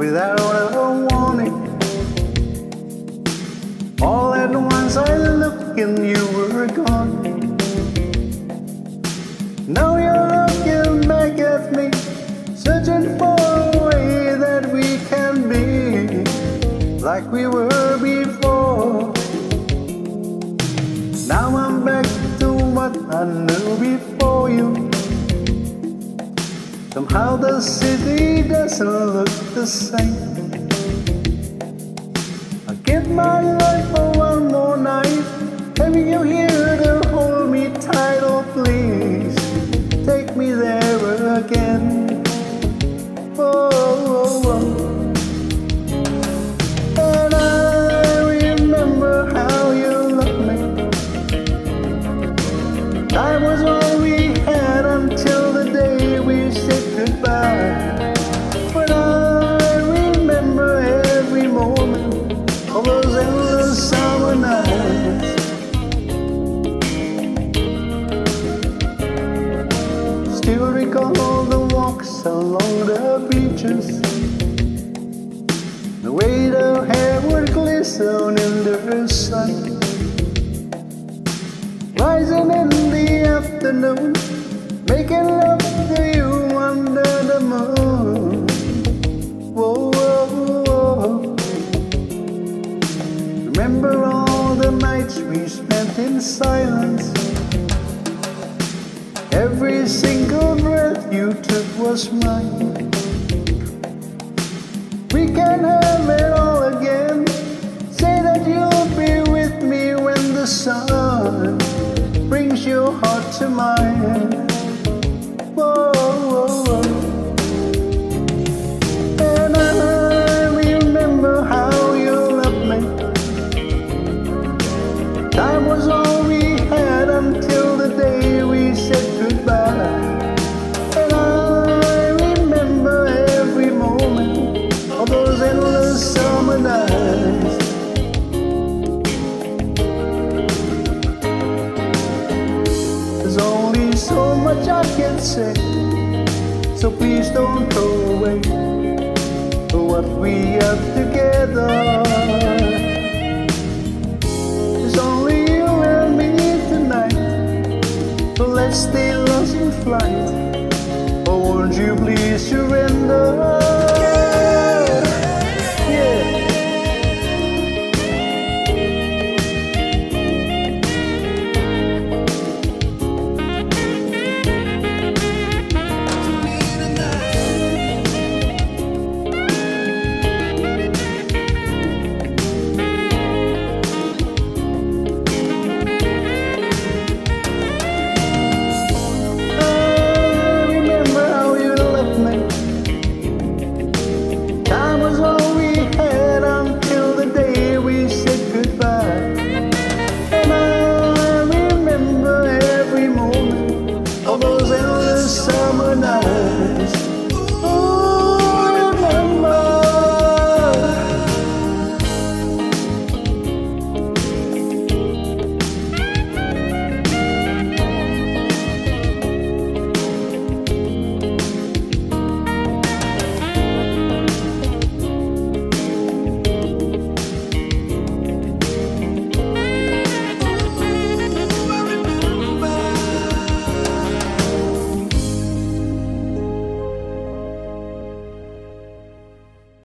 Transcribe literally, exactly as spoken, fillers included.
without a warning. All at once I looked and you were gone. Now you're looking back at me, searching for a way that we can be like we were before. Now I'm back to what I knew before you. Somehow the city doesn't look the same. I give my life for one more night, having you here to hold me tight. Oh please, take me there again. Oh, oh, oh. And I remember how you loved me. Time was all we had until the day we said goodbye. But I remember every moment of those endless summer nights. Still recall the walks along the beaches, the way the hair would glisten in the sun, rising in the afternoon, making love to you under the moon. Whoa, whoa, whoa. Remember all the nights we spent in silence. Every single breath you took was mine. We can have it all again. Say that you'll be with me when the sun brings your heart to mine. Whoa, whoa, whoa. And I remember how you loved me. Time was all we had until the day we said goodbye. And I remember every moment of those endless summer nights. There's only so much I can say, so please don't throw away what we have together. There's only you and me tonight, so let's stay lost in flight. Or won't you please surrender?